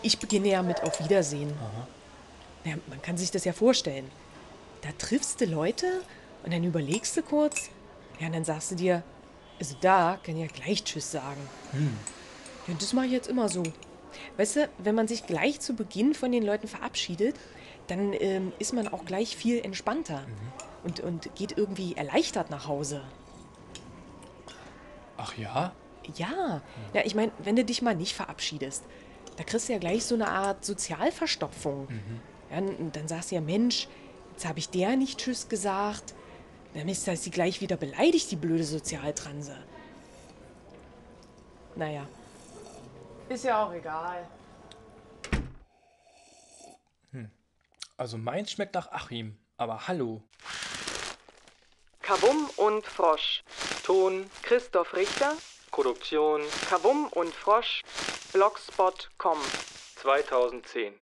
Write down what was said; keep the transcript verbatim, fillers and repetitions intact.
Ich beginne ja mit Auf Wiedersehen. Aha. Ja, man kann sich das ja vorstellen. Da triffst du Leute und dann überlegst du kurz. Ja, und dann sagst du dir, also da kann ich ja gleich Tschüss sagen. Hm. Ja, das mache ich jetzt immer so. Weißt du, wenn man sich gleich zu Beginn von den Leuten verabschiedet, dann ähm, ist man auch gleich viel entspannter und, und geht irgendwie erleichtert nach Hause. Ach ja? Ja, ja, ich meine, wenn du dich mal nicht verabschiedest, da kriegst du ja gleich so eine Art Sozialverstopfung. Ja, und dann sagst du ja, Mensch, jetzt habe ich der nicht Tschüss gesagt. Dann ist das sie gleich wieder beleidigt, die blöde Sozialtranse. Naja, ist ja auch egal. Also meins schmeckt nach Achim, aber hallo. Kavum und Frosch. Ton, Christoph Richter. Produktion Kavum und Frosch. blogspot punkt com. zweitausendzehn.